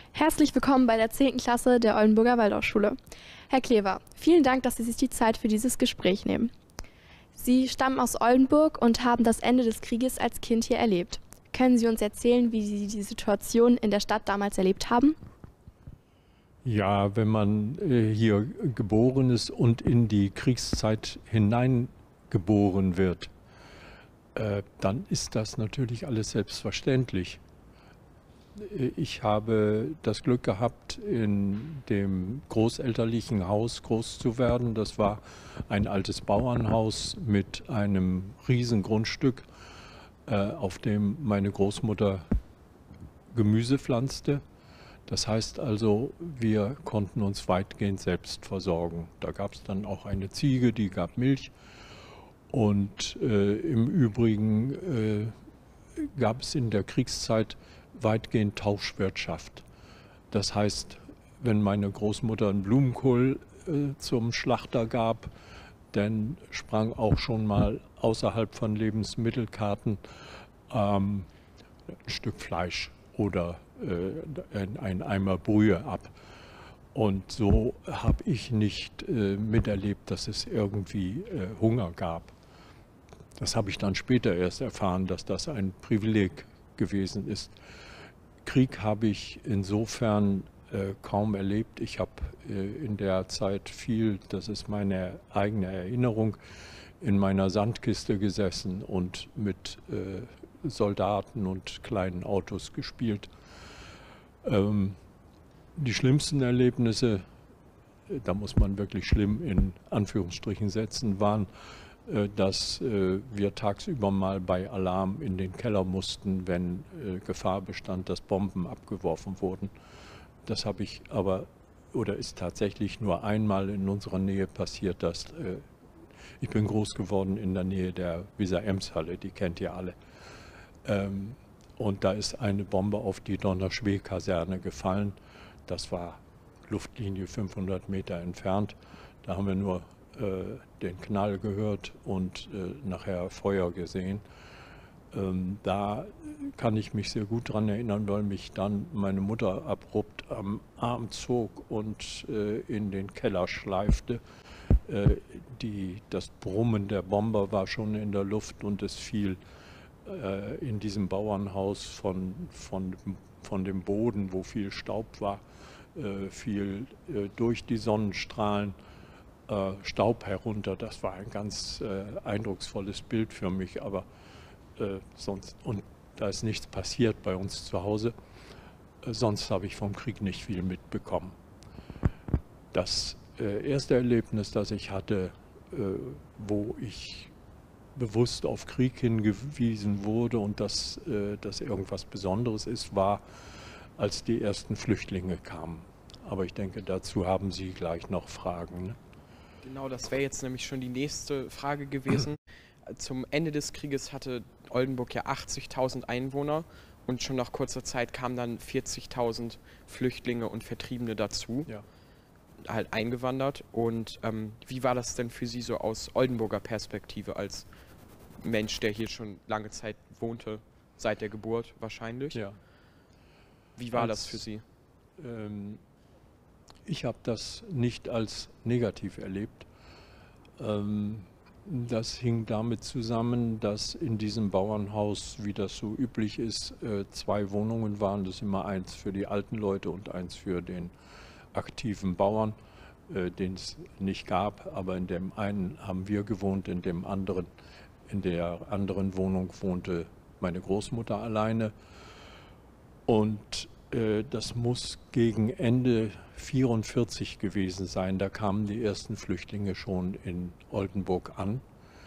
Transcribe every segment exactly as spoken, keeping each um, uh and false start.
Herzlich willkommen bei der zehnten Klasse der Oldenburger Waldorfschule. Herr Klever, vielen Dank, dass Sie sich die Zeit für dieses Gespräch nehmen. Sie stammen aus Oldenburg und haben das Ende des Krieges als Kind hier erlebt. Können Sie uns erzählen, wie Sie die Situation in der Stadt damals erlebt haben? Ja, wenn man äh, hier geboren ist und in die Kriegszeit hineingeboren wird, äh, dann ist das natürlich alles selbstverständlich. Ich habe das Glück gehabt, in dem großelterlichen Haus groß zu werden. Das war ein altes Bauernhaus mit einem riesen Grundstück, äh, auf dem meine Großmutter Gemüse pflanzte. Das heißt also, wir konnten uns weitgehend selbst versorgen. Da gab es dann auch eine Ziege, die gab Milch. Und äh, im Übrigen äh, gab es in der Kriegszeit weitgehend Tauschwirtschaft. Das heißt, wenn meine Großmutter einen Blumenkohl äh, zum Schlachter gab, dann sprang auch schon mal außerhalb von Lebensmittelkarten ähm, ein Stück Fleisch oder äh, ein Eimer Brühe ab. Und so habe ich nicht äh, miterlebt, dass es irgendwie äh, Hunger gab. Das habe ich dann später erst erfahren, dass das ein Privileg gewesen ist. Krieg habe ich insofern äh, kaum erlebt. Ich habe äh, in der Zeit viel, das ist meine eigene Erinnerung, in meiner Sandkiste gesessen und mit äh, Soldaten und kleinen Autos gespielt. Ähm, die schlimmsten Erlebnisse, da muss man wirklich schlimm in Anführungsstrichen setzen, waren, äh, dass äh, wir tagsüber mal bei Alarm in den Keller mussten, wenn äh, Gefahr bestand, dass Bomben abgeworfen wurden. Das habe ich aber, oder ist tatsächlich nur einmal in unserer Nähe passiert, dass äh, ich bin groß geworden in der Nähe der Weser-Ems-Halle, die kennt ihr alle. Ähm, und da ist eine Bombe auf die Donnerschwee-Kaserne gefallen. Das war Luftlinie fünfhundert Meter entfernt. Da haben wir nur äh, den Knall gehört und äh, nachher Feuer gesehen. Ähm, da kann ich mich sehr gut daran erinnern, weil mich dann meine Mutter abrupt am Arm zog und äh, in den Keller schleifte. Äh, die, das Brummen der Bomber war schon in der Luft und es fiel äh, in diesem Bauernhaus von, von, von dem Boden, wo viel Staub war, äh, fiel äh, durch die Sonnenstrahlen äh, Staub herunter. Das war ein ganz äh, eindrucksvolles Bild für mich, aber äh, sonst, und da ist nichts passiert bei uns zu Hause, äh, sonst habe ich vom Krieg nicht viel mitbekommen. Das äh, erste Erlebnis, das ich hatte, äh, wo ich bewusst auf Krieg hingewiesen wurde und dass äh, das irgendwas Besonderes ist, war, als die ersten Flüchtlinge kamen. Aber ich denke, dazu haben Sie gleich noch Fragen. Ne? Genau, das wäre jetzt nämlich schon die nächste Frage gewesen. Zum Ende des Krieges hatte Oldenburg ja achtzigtausend Einwohner und schon nach kurzer Zeit kamen dann vierzigtausend Flüchtlinge und Vertriebene dazu, Ja. halt eingewandert. Und ähm, wie war das denn für Sie so aus Oldenburger Perspektive als Mensch, der hier schon lange Zeit wohnte, seit der Geburt wahrscheinlich? Ja. Wie war als, das für Sie? Ähm, ich habe das nicht als negativ erlebt. Ähm, das hing damit zusammen, dass in diesem Bauernhaus, wie das so üblich ist, äh, zwei Wohnungen waren. Das ist immer eins für die alten Leute und eins für den aktiven Bauern, äh, den es nicht gab. Aber in dem einen haben wir gewohnt, in dem anderen, in der anderen Wohnung wohnte meine Großmutter alleine. Und äh, das muss gegen Ende vierundvierzig gewesen sein. Da kamen die ersten Flüchtlinge schon in Oldenburg an.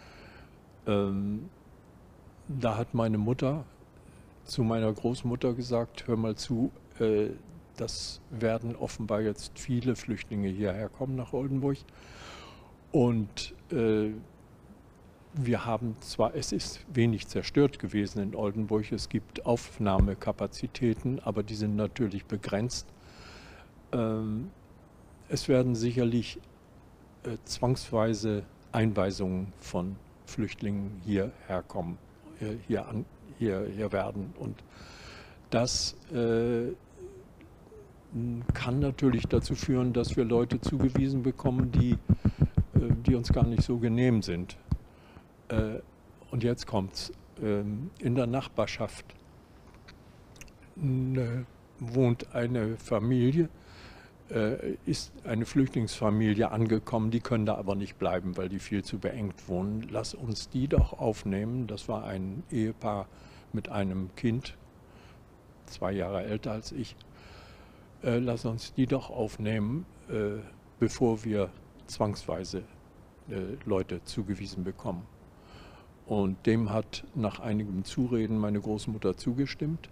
Ähm, da hat meine Mutter zu meiner Großmutter gesagt, hör mal zu, äh, das werden offenbar jetzt viele Flüchtlinge hierher kommen nach Oldenburg. Und äh, wir haben zwar, es ist wenig zerstört gewesen in Oldenburg, es gibt Aufnahmekapazitäten, aber die sind natürlich begrenzt. Ähm, es werden sicherlich äh, zwangsweise Einweisungen von Flüchtlingen hierher kommen, äh, hier, an, hier, hier werden. Und das äh, kann natürlich dazu führen, dass wir Leute zugewiesen bekommen, die, äh, die uns gar nicht so genehm sind. Äh, und jetzt kommt's. Ähm, in der Nachbarschaft äh, wohnt eine Familie, äh, ist eine Flüchtlingsfamilie angekommen, die können da aber nicht bleiben, weil die viel zu beengt wohnen. Lass uns die doch aufnehmen. Das war ein Ehepaar mit einem Kind, zwei Jahre älter als ich. Äh, lass uns die doch aufnehmen, äh, bevor wir zwangsweise äh, Leute zugewiesen bekommen. Und dem hat nach einigem Zureden meine Großmutter zugestimmt.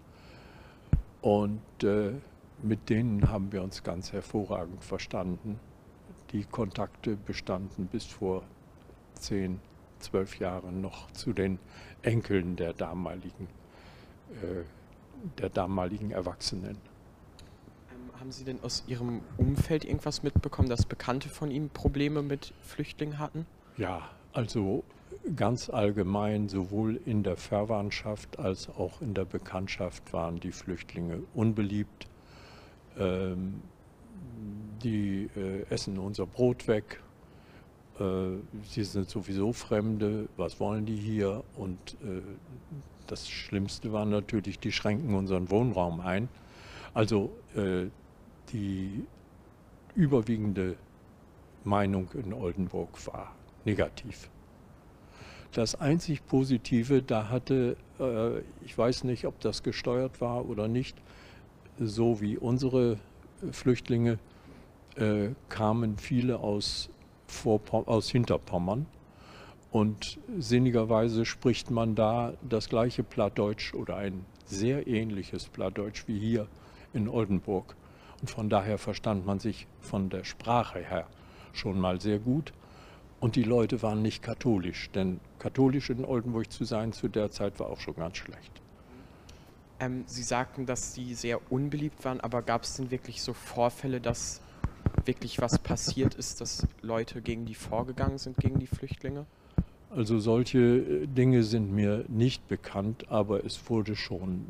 Und äh, mit denen haben wir uns ganz hervorragend verstanden. Die Kontakte bestanden bis vor zehn, zwölf Jahren noch zu den Enkeln der damaligen, äh, der damaligen Erwachsenen. Ähm, haben Sie denn aus Ihrem Umfeld irgendwas mitbekommen, dass Bekannte von Ihnen Probleme mit Flüchtlingen hatten? Ja, also ganz allgemein, sowohl in der Verwandtschaft als auch in der Bekanntschaft waren die Flüchtlinge unbeliebt. Ähm, die äh, essen unser Brot weg. Äh, sie sind sowieso Fremde. Was wollen die hier? Und äh, das Schlimmste war natürlich, die schränken unseren Wohnraum ein. Also äh, die überwiegende Meinung in Oldenburg war negativ. Das einzig Positive, da hatte, äh, ich weiß nicht, ob das gesteuert war oder nicht, so wie unsere Flüchtlinge, äh, kamen viele aus, Vorpom- aus Hinterpommern. Und sinnigerweise spricht man da das gleiche Plattdeutsch oder ein sehr ähnliches Plattdeutsch wie hier in Oldenburg. Und von daher verstand man sich von der Sprache her schon mal sehr gut. Und die Leute waren nicht katholisch, denn katholisch in Oldenburg zu sein zu der Zeit war auch schon ganz schlecht. Ähm, Sie sagten, dass Sie sehr unbeliebt waren, aber gab es denn wirklich so Vorfälle, dass wirklich was passiert ist, dass Leute gegen die vorgegangen sind, gegen die Flüchtlinge? Also solche Dinge sind mir nicht bekannt, aber es wurde schon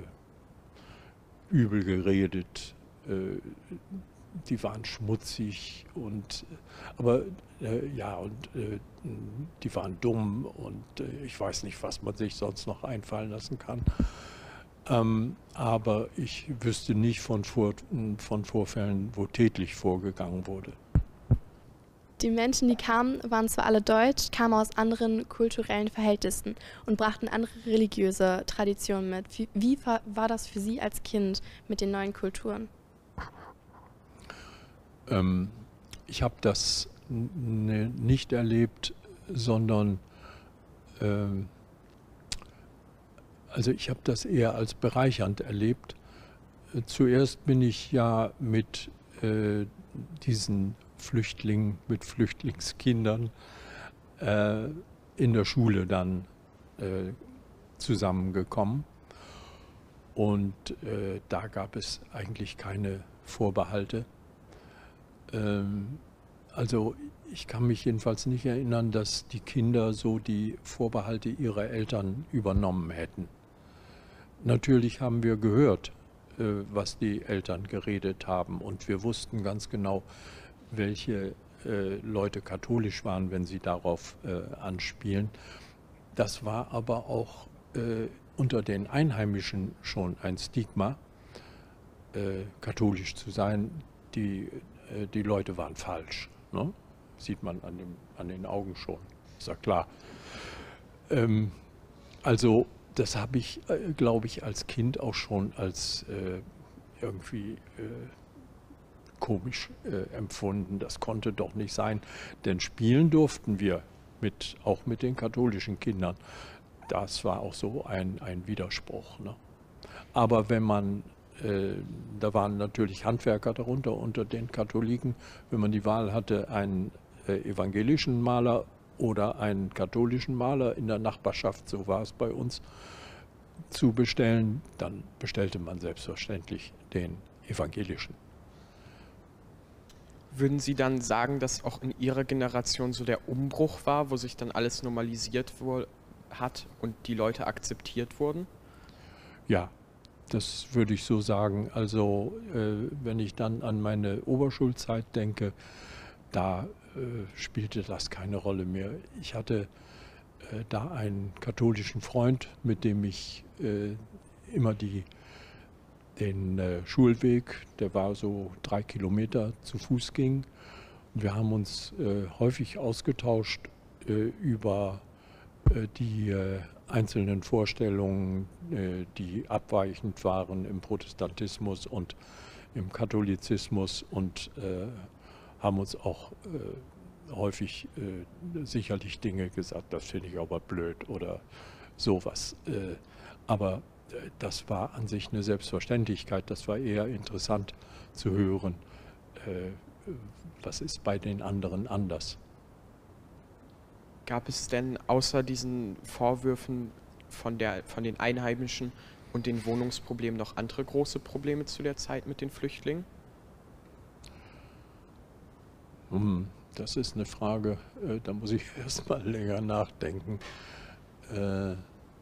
äh, übel geredet. Äh, die waren schmutzig und aber äh, ja und äh, die waren dumm und äh, ich weiß nicht, was man sich sonst noch einfallen lassen kann. Ähm, aber ich wüsste nicht von, Vor von Vorfällen, wo tätlich vorgegangen wurde. Die Menschen, die kamen, waren zwar alle deutsch, kamen aus anderen kulturellen Verhältnissen und brachten andere religiöse Traditionen mit. Wie, wie war das für Sie als Kind mit den neuen Kulturen? Ähm, ich habe das nicht erlebt, sondern ähm, also ich habe das eher als bereichernd erlebt. Zuerst bin ich ja mit äh, diesen Flüchtlingen, mit Flüchtlingskindern äh, in der Schule dann äh, zusammengekommen. Und äh, da gab es eigentlich keine Vorbehalte. Ähm, also ich kann mich jedenfalls nicht erinnern, dass die Kinder so die Vorbehalte ihrer Eltern übernommen hätten. Natürlich haben wir gehört, äh, was die Eltern geredet haben, und wir wussten ganz genau, welche äh, Leute katholisch waren, wenn sie darauf äh, anspielen. Das war aber auch äh, unter den Einheimischen schon ein Stigma, äh, katholisch zu sein. Die, äh, die Leute waren falsch, ne? Sieht man an, dem, an den Augen schon, ist ja klar. Ähm, also das habe ich, äh, glaube ich, als Kind auch schon als äh, irgendwie äh, komisch äh, empfunden. Das konnte doch nicht sein, denn spielen durften wir mit, auch mit den katholischen Kindern. Das war auch so ein, ein Widerspruch, ne? Aber wenn man, äh, da waren natürlich Handwerker darunter unter den Katholiken, wenn man die Wahl hatte, einen äh, evangelischen Maler oder einen katholischen Maler in der Nachbarschaft, so war es bei uns, zu bestellen, dann bestellte man selbstverständlich den evangelischen. Würden Sie dann sagen, dass auch in Ihrer Generation so der Umbruch war, wo sich dann alles normalisiert hat und die Leute akzeptiert wurden? Ja, das würde ich so sagen. Also äh, wenn ich dann an meine Oberschulzeit denke, da äh, spielte das keine Rolle mehr. Ich hatte äh, da einen katholischen Freund, mit dem ich äh, immer die, den äh, Schulweg, der war so drei Kilometer, zu Fuß ging. Wir haben uns äh, häufig ausgetauscht äh, über äh, die äh, einzelnen Vorstellungen, äh, die abweichend waren im Protestantismus und im Katholizismus, und äh, haben uns auch äh, häufig äh, sicherlich Dinge gesagt, das finde ich aber blöd oder sowas. Äh, aber äh, das war an sich eine Selbstverständlichkeit, das war eher interessant zu hören, äh, was ist bei den anderen anders. Gab es denn außer diesen Vorwürfen von, der, von den Einheimischen und den Wohnungsproblemen noch andere große Probleme zu der Zeit mit den Flüchtlingen? Hm, das ist eine Frage, äh, da muss ich erst mal länger nachdenken. Äh,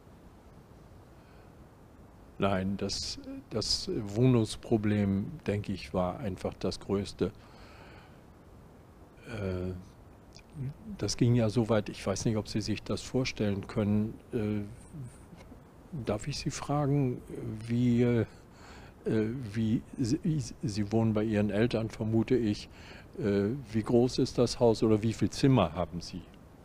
nein, das, das Wohnungsproblem, denke ich, war einfach das größte. Äh, Das ging ja so weit, ich weiß nicht, ob Sie sich das vorstellen können. Äh, darf ich Sie fragen, wie, äh, wie Sie, Sie wohnen bei Ihren Eltern, vermute ich. Äh, wie groß ist das Haus oder wie viele Zimmer haben Sie?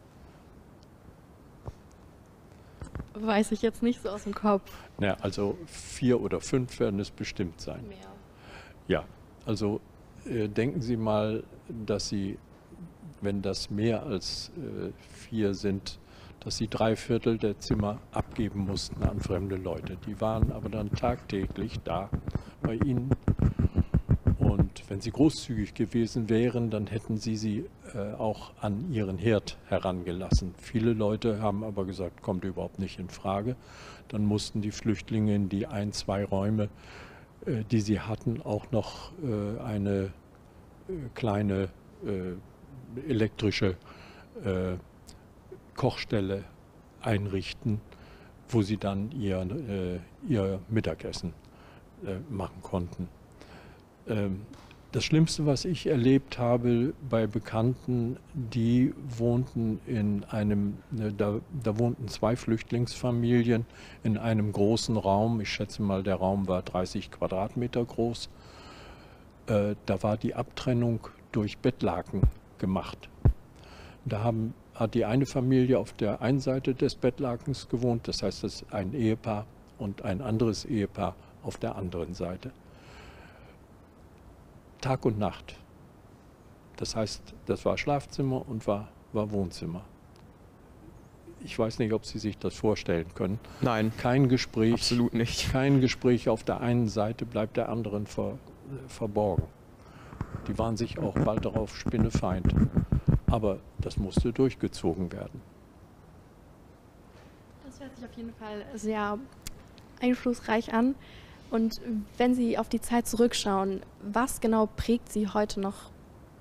Weiß ich jetzt nicht so aus dem Kopf. Na, also vier oder fünf werden es bestimmt sein. Mehr. Ja, also äh, denken Sie mal, dass Sie, wenn das mehr als äh, vier sind, dass sie drei Viertel der Zimmer abgeben mussten an fremde Leute. Die waren aber dann tagtäglich da bei ihnen. Und wenn sie großzügig gewesen wären, dann hätten sie sie äh, auch an ihren Herd herangelassen. Viele Leute haben aber gesagt, kommt überhaupt nicht in Frage. Dann mussten die Flüchtlinge in die ein, zwei Räume, äh, die sie hatten, auch noch äh, eine äh, kleine äh, elektrische äh, Kochstelle einrichten, wo sie dann ihr, äh, ihr Mittagessen äh, machen konnten. Ähm, das Schlimmste, was ich erlebt habe bei Bekannten, die wohnten in einem, äh, da, da wohnten zwei Flüchtlingsfamilien in einem großen Raum. Ich schätze mal, der Raum war dreißig Quadratmeter groß. Äh, da war die Abtrennung durch Bettlaken gemacht. Da haben, hat die eine Familie auf der einen Seite des Bettlakens gewohnt, das heißt, das ist ein Ehepaar, und ein anderes Ehepaar auf der anderen Seite. Tag und Nacht. Das heißt, das war Schlafzimmer und war, war Wohnzimmer. Ich weiß nicht, ob Sie sich das vorstellen können. Nein, kein Gespräch, absolut nicht. Kein Gespräch auf der einen Seite bleibt der anderen ver, verborgen. Die waren sich auch bald darauf spinnefeind. Aber das musste durchgezogen werden. Das hört sich auf jeden Fall sehr einflussreich an. Und wenn Sie auf die Zeit zurückschauen, was genau prägt Sie heute noch?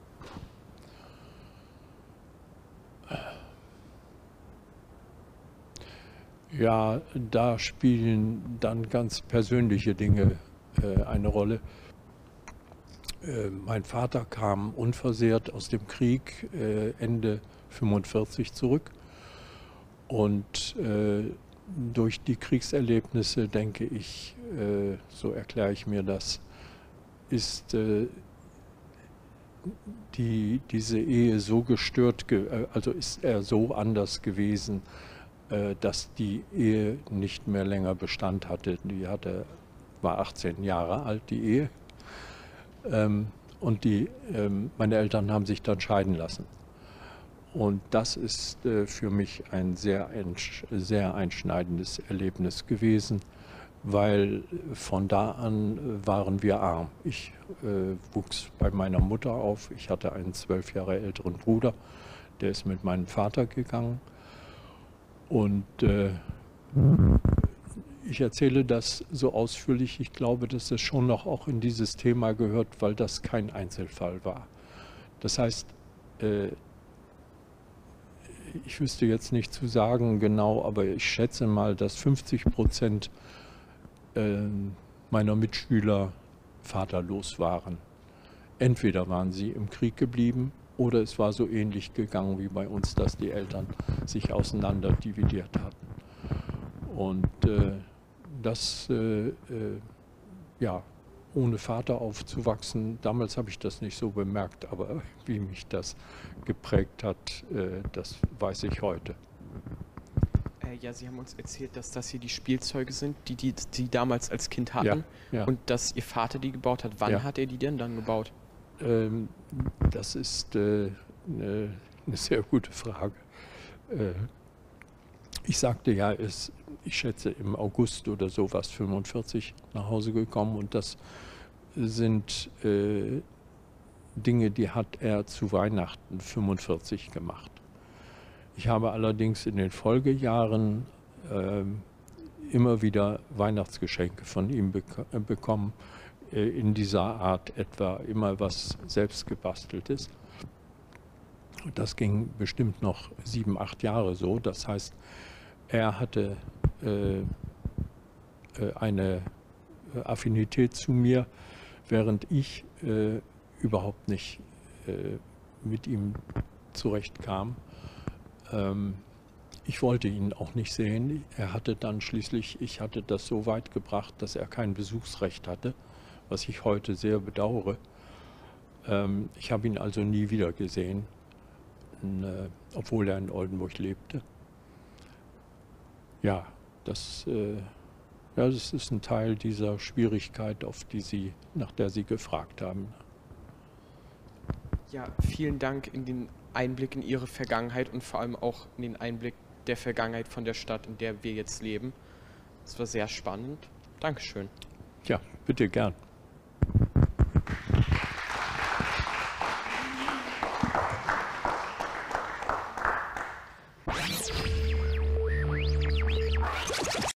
Ja, da spielen dann ganz persönliche Dinge äh, eine Rolle. Äh, mein Vater kam unversehrt aus dem Krieg äh, Ende fünfundvierzig zurück, und äh, durch die Kriegserlebnisse, denke ich, äh, so erkläre ich mir das, ist äh, die, diese Ehe so gestört, ge äh, also ist er so anders gewesen, äh, dass die Ehe nicht mehr länger Bestand hatte. Die hatte, war achtzehn Jahre alt, die Ehe. Ähm, und die, ähm, meine Eltern haben sich dann scheiden lassen. Und das ist äh, für mich ein sehr, sehr einschneidendes Erlebnis gewesen, weil von da an waren wir arm. Ich äh, wuchs bei meiner Mutter auf. Ich hatte einen zwölf Jahre älteren Bruder, der ist mit meinem Vater gegangen. Und äh, ich erzähle das so ausführlich. Ich glaube, dass das schon noch auch in dieses Thema gehört, weil das kein Einzelfall war. Das heißt, äh, ich wüsste jetzt nicht zu sagen genau, aber ich schätze mal, dass fünfzig Prozent äh, meiner Mitschüler vaterlos waren. Entweder waren sie im Krieg geblieben oder es war so ähnlich gegangen wie bei uns, dass die Eltern sich auseinander dividiert hatten. Und äh, das, äh, äh, ja, ohne Vater aufzuwachsen, damals habe ich das nicht so bemerkt, aber wie mich das geprägt hat, äh, das weiß ich heute. Äh, ja, Sie haben uns erzählt, dass das hier die Spielzeuge sind, die die, die damals als Kind hatten, ja, ja. und dass Ihr Vater die gebaut hat. Wann Ja. hat er die denn dann gebaut? Ähm, das ist äh, eine, eine sehr gute Frage. Äh, ich sagte ja, es, ich schätze im August oder sowas fünfundvierzig nach Hause gekommen, und das sind äh, Dinge, die hat er zu Weihnachten fünfundvierzig gemacht. Ich habe allerdings in den Folgejahren äh, immer wieder Weihnachtsgeschenke von ihm bek bekommen, äh, in dieser Art, etwa immer was selbst gebasteltes. Das ging bestimmt noch sieben, acht Jahre so. Das heißt, er hatte äh, eine Affinität zu mir, während ich äh, überhaupt nicht äh, mit ihm zurechtkam. Ähm, ich wollte ihn auch nicht sehen. Er hatte dann schließlich, ich hatte das so weit gebracht, dass er kein Besuchsrecht hatte, was ich heute sehr bedauere. Ähm, ich habe ihn also nie wieder gesehen, äh, obwohl er in Oldenburg lebte. Ja, das, äh, ja, das ist ein Teil dieser Schwierigkeit, auf die Sie, nach der Sie gefragt haben. Ja, vielen Dank in den Einblick in Ihre Vergangenheit und vor allem auch in den Einblick der Vergangenheit von der Stadt, in der wir jetzt leben. Es war sehr spannend. Dankeschön. Ja, bitte gern.